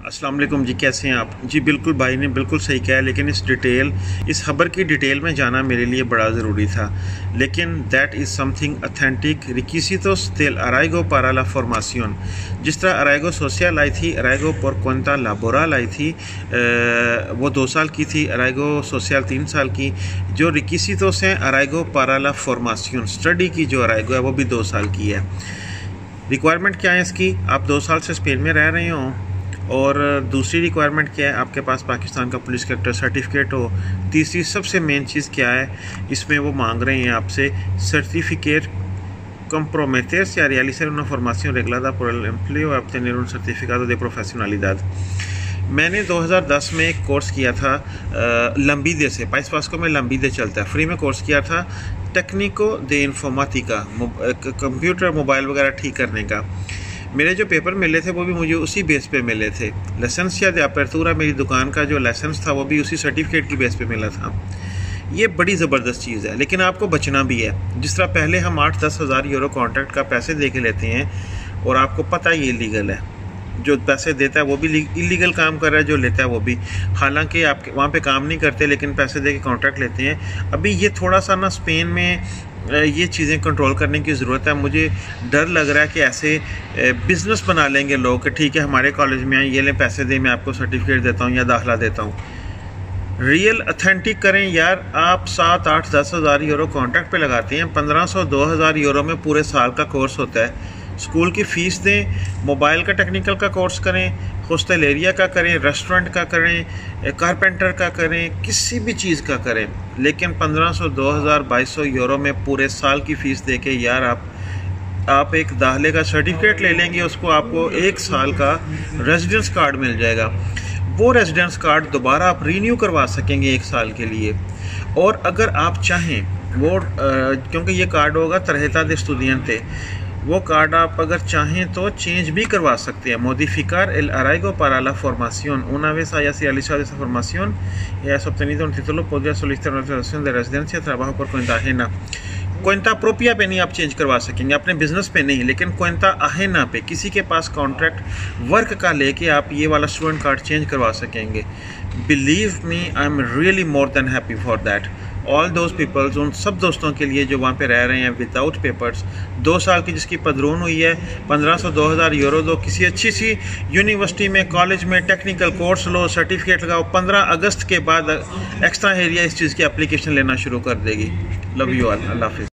अस्सलाम वालेकुम जी, कैसे हैं आप जी। बिल्कुल भाई ने बिल्कुल सही कहा, लेकिन इस खबर की डिटेल में जाना मेरे लिए बड़ा ज़रूरी था। लेकिन दैट इज़ समथिंग अथेंटिक रिक्विसिtos del arraigo para la formación। जिस तरह अराइगो सोशल आई थी, अराइगो por cuenta laboral आई थी, वो 2 साल की थी, अराइगो सोशल 3 साल की। जो रिक्विसिtos हैं अराइगो para la formación, स्टडी की जो अराइगो है वो भी 2 साल की है। रिक्वायरमेंट क्या है इसकी? आप 2 साल से स्पेन में रह रहे हो, और दूसरी रिक्वायरमेंट क्या है? आपके पास पाकिस्तान का पुलिस कैरेक्टर सर्टिफिकेट हो। तीसरी सबसे मेन चीज़ क्या है इसमें, वो मांग रहे हैं आपसे certificate comprometerse a realizar una formación reglada por el empleo a obtener un certificado de profesionalidad। मैंने 2010 में एक कोर्स किया था लंबीदे से, पाइस पास्को में लंबीदे चलता है, फ्री में कोर्स किया था टेक्निको दे इन्फॉर्मेटिका, कंप्यूटर मोबाइल वगैरह ठीक करने का। मेरे जो पेपर मिले थे वो भी मुझे उसी बेस पे मिले थे। लाइसेंसिया दे अपर्तूरा, मेरी दुकान का जो लाइसेंस था वो भी उसी सर्टिफिकेट की बेस पे मिला था। ये बड़ी ज़बरदस्त चीज़ है, लेकिन आपको बचना भी है। जिस तरह पहले हम 8-10 हज़ार यूरो कॉन्ट्रैक्ट का पैसे दे के लेते हैं, और आपको पता है ये इलीगल है। जो पैसे देता है वो भी इलीगल काम कर रहा है, जो लेता है वो भी। हालांकि आप वहाँ पे काम नहीं करते, लेकिन पैसे दे के कॉन्ट्रैक्ट लेते हैं। अभी ये थोड़ा सा ना स्पेन में ये चीज़ें कंट्रोल करने की ज़रूरत है। मुझे डर लग रहा है कि ऐसे बिज़नेस बना लेंगे लोग कि ठीक है हमारे कॉलेज में आए, ये लें पैसे दें, मैं आपको सर्टिफिकेट देता हूँ या दाखिला देता हूँ। रियल अथेंटिक करें यार। आप 7-8-10 हज़ार यूरो कॉन्ट्रैक्ट पे लगाते हैं, 1500-2000 यूरो में पूरे साल का कोर्स होता है। स्कूल की फ़ीस दें, मोबाइल का टेक्निकल का कोर्स करें, होस्टलेरिया का करें, रेस्टोरेंट का करें, कारपेंटर का करें, किसी भी चीज़ का करें, लेकिन 1500, 2000, 2200 यूरो में पूरे साल की फ़ीस दे के यार आप एक दाखिले का सर्टिफिकेट ले लेंगे, उसको आपको 1 साल का रेजिडेंस कार्ड मिल जाएगा। वो रेजिडेंस कार्ड दोबारा आप रीन्यू करवा सकेंगे 1 साल के लिए। और अगर आप चाहें वो क्योंकि ये कार्ड होगा तरहता दे स्टूडियंटे, वो कार्ड आप अगर चाहें तो चेंज भी करवा सकते हैं। modificar el arraigo para la formación una vez haya realizado esa formación y hayas obtenido un título, podría solicitar una autorización de residencia, trabajo por cuenta ajena। cuenta propia पे नहीं आप चेंज करवा सकेंगे, अपने बिजनेस पे नहीं, लेकिन cuenta ajena पे किसी के पास कॉन्ट्रैक्ट वर्क का लेके आप ये वाला स्टूडेंट कार्ड चेंज करवा सकेंगे। Believe me, I am really more than happy for that. All those peoples, उन सब दोस्तों के लिए जो वहाँ पे रह रहे हैं विदाउट पेपर्स, 2 साल की जिसकी पदरून हुई है, 1500-2000 यूरो दो, किसी अच्छी सी यूनिवर्सिटी में, कॉलेज में टेक्निकल कोर्स लो, सर्टिफिकेट लगाओ। 15 अगस्त के बाद एक्स्ट्रा एरिया इस चीज़ की एप्लीकेशन लेना शुरू कर देगी। लव यू ऑल, अल्लाह हाफिज़।